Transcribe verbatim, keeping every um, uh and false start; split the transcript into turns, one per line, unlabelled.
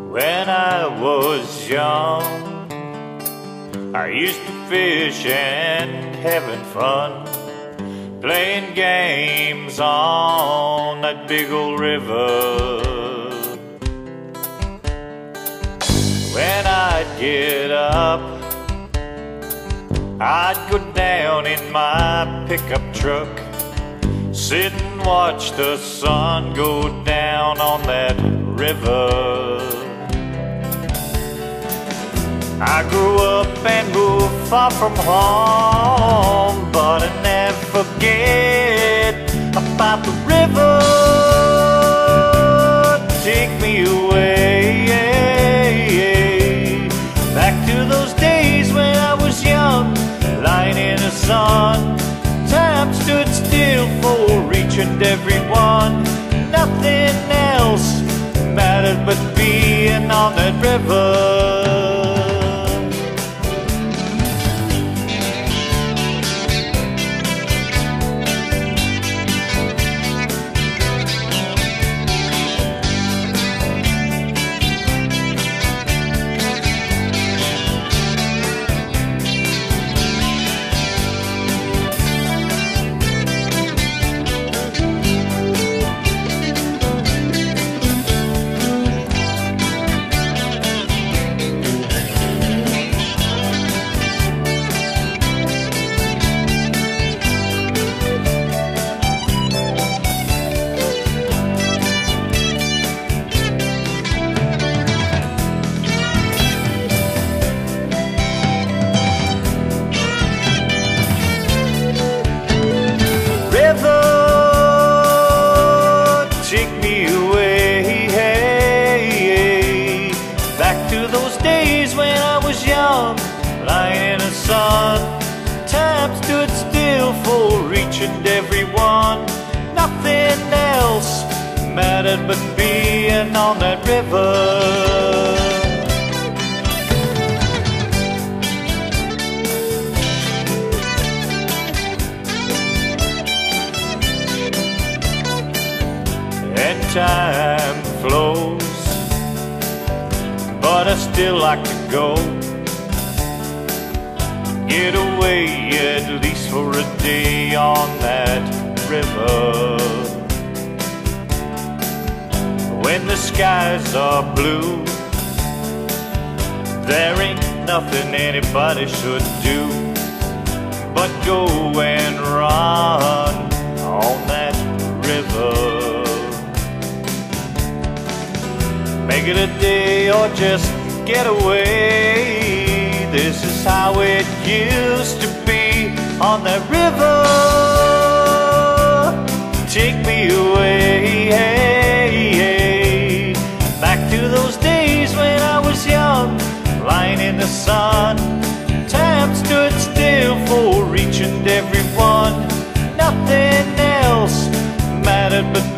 When I was young, I used to fish and having fun, playing games on that big old river. When I'd get up, I'd go down in my pickup truck, sit and watch the sun go down on that river. I grew up and moved far from home, but I never forget about the river. Take me away back to those days when I was young, lying in the sun. Time stood still for each and every one. Nothing else mattered but being on that river. Take me away, hey, back to those days when I was young, lying in the sun. Time stood still for each and every one. Nothing else mattered but being on that river. Time flows, but I still like to go, get away at least for a day on that river. When the skies are blue, there ain't nothing anybody should do but go and run on that river. Make it a day or just get away. This is how it used to be on that river. Take me away, hey, hey, back to those days when I was young, lying in the sun. Time stood still for each and every one. Nothing else mattered but